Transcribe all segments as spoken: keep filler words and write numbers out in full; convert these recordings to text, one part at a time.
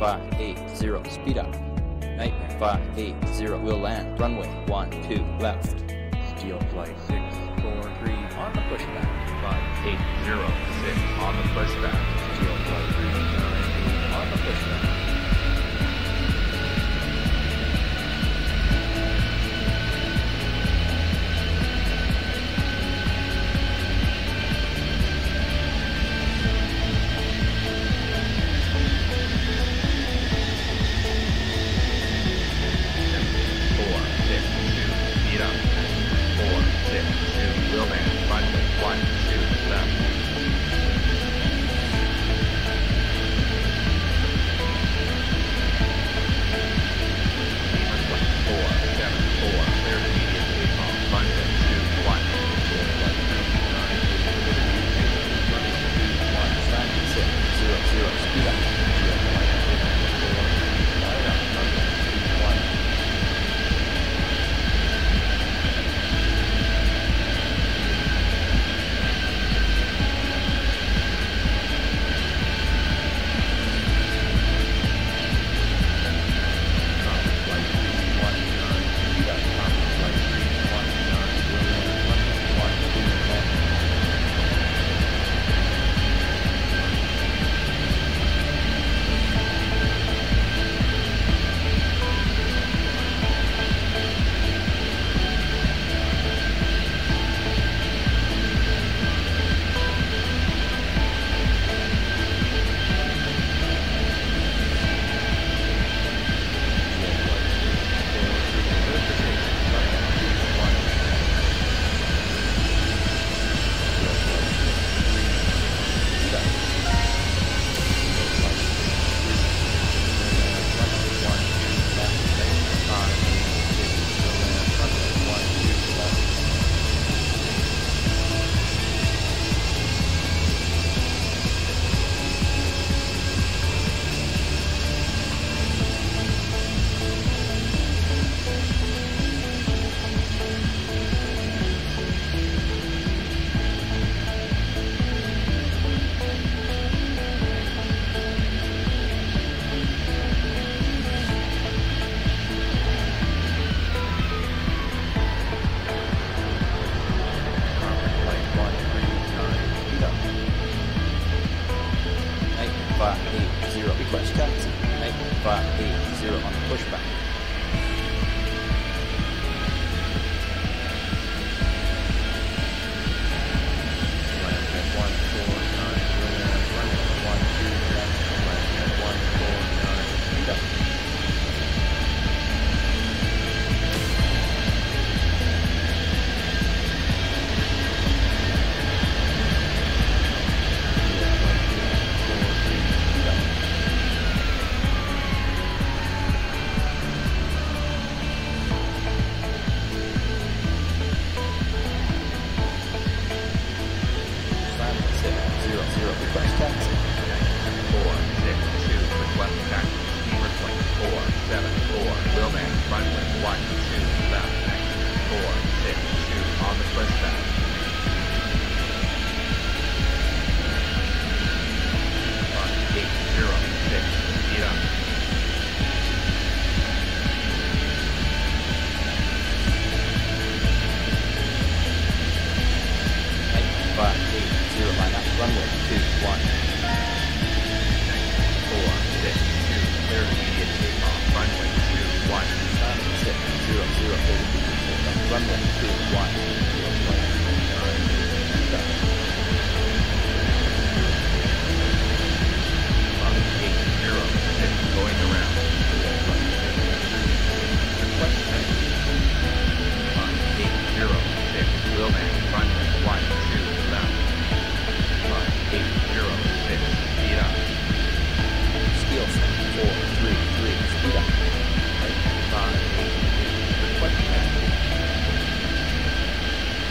five eight zero, speed up. Nightmare five eight zero, will land. Runway one two, left. Steel flight six four three On the pushback. five eight zero six on the pushback. Steel flight three nine eight On the pushback. four six two, speed up. four six two, will land. Runway one two, left. four seven four, clear to immediate takeoff. Runway two one. Steel flight three nine eight, clear to immediate takeoff. Runway two one. Simon six zero zero, speed up. Steel flight six four three, light up. Runway two one. Common flight three one nine, speed up. Common flight three one nine, will land. Runway one two left. Nightmare five eight zero, request taxi. Nightmare five eight zero on the pushback. Simon six zero zero, request taxi. four six two, request taxi. Steamer plane four seven four, will land. Runway one two left. four six two on the pushback. five eight zero six, speed up. Nightmare five eight zero, line up. Runway two one. four six two, clear to immediate takeoff. Runway two one. Simon six zero zero, thirty feet to takeoff. Runway two one. Steel flight three nine eight, speed up. five eight zero six, going around. Steel flight six three, request taxi. five eight zero six, will land. Runway one two left. five eight zero six, speed up. Steel four three three, speed up. five eight eight, request taxi.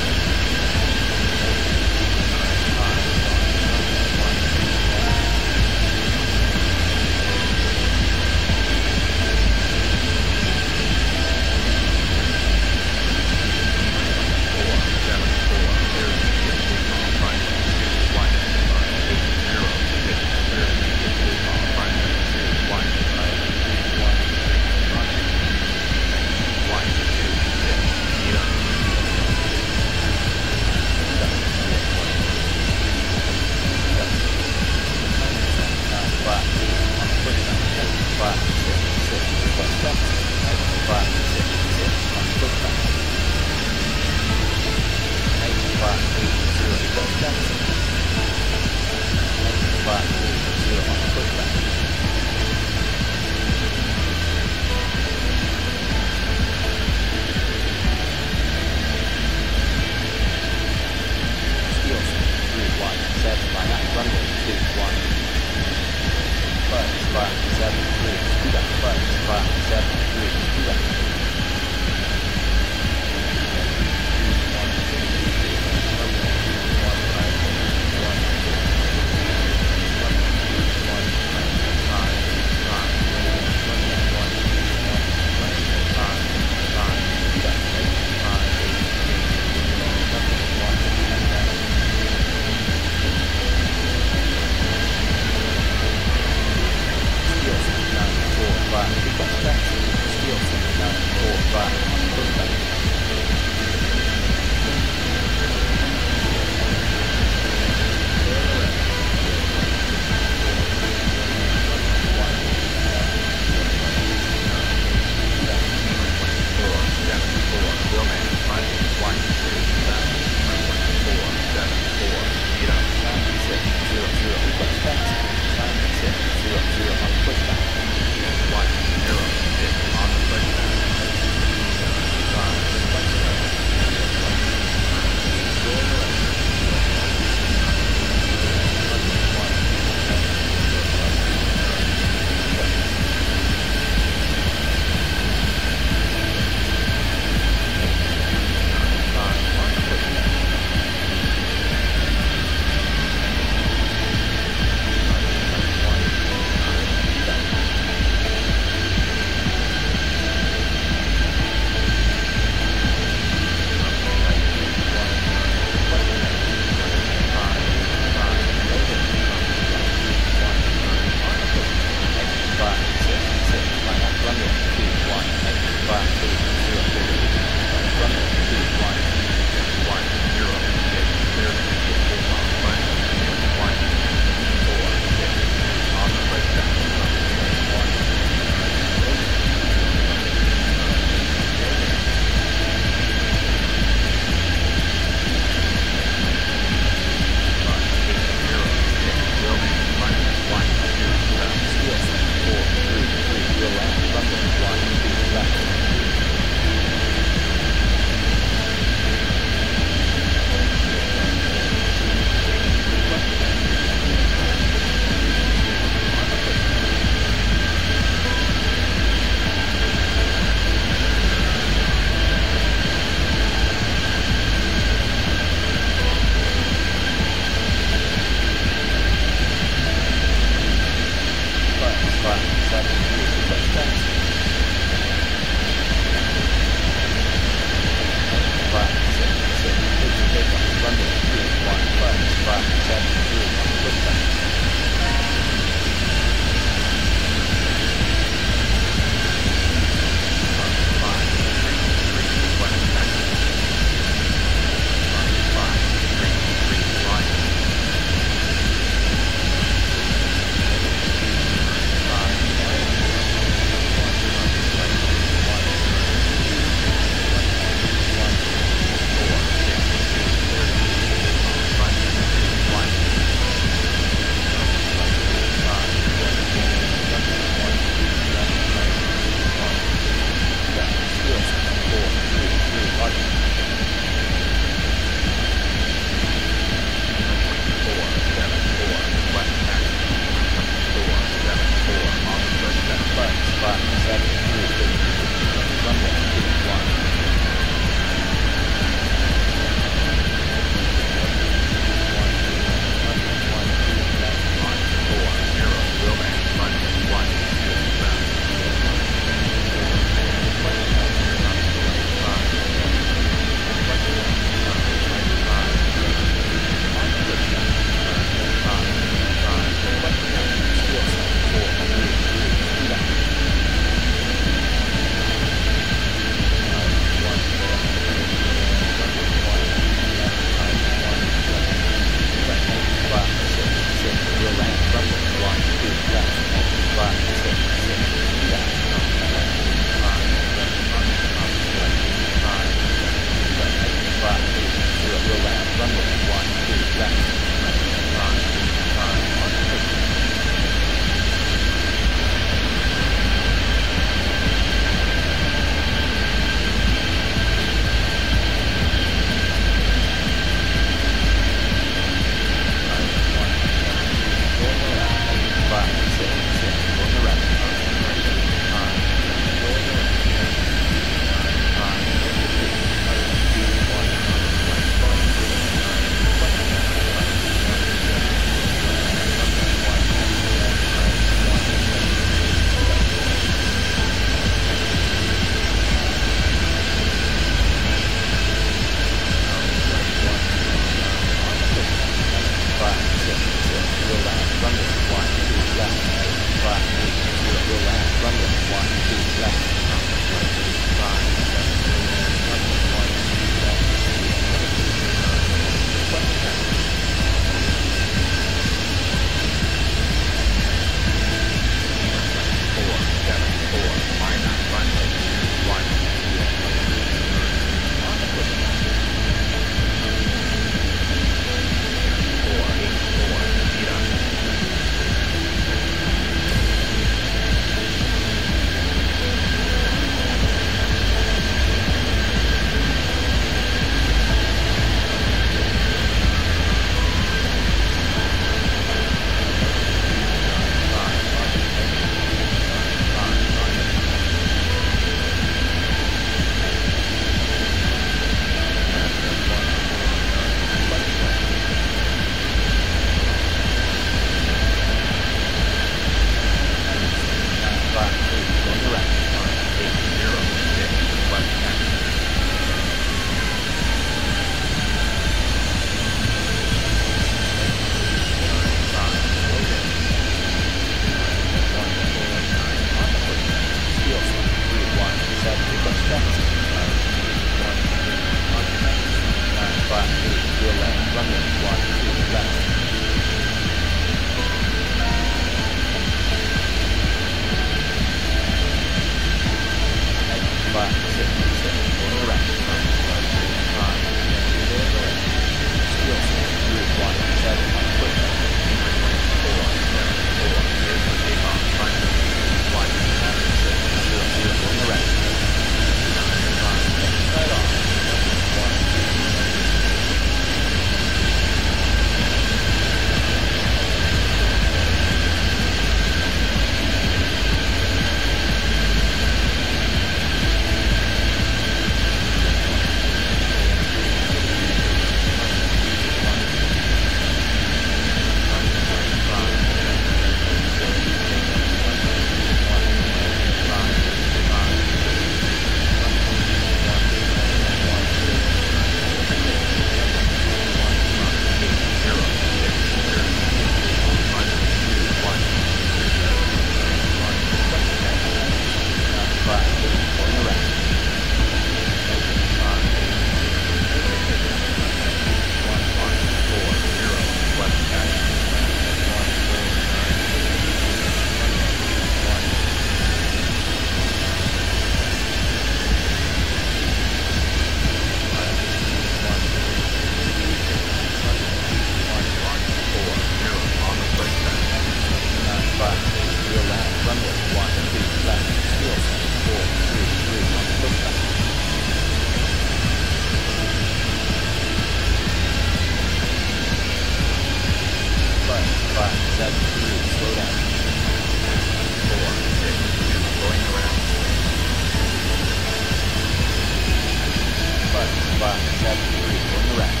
five, seven, three, going around.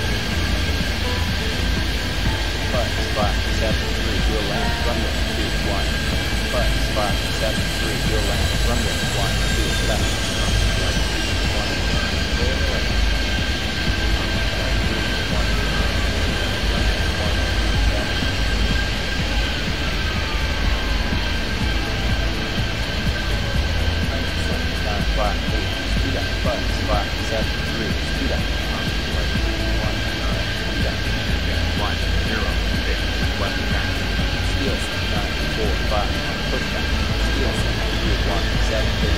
Bus five, seven, three, will land, runway two, one. Bus five, seven, three, will land, runway one, two, left. One, clear the left. One, one, seven. Nine, five, eight, speed up, bus five, seven, three, speed up. One, nine, speed up. one, zero, six, west pass. Steel nine, four, five, pushback. Steel three, one, seven,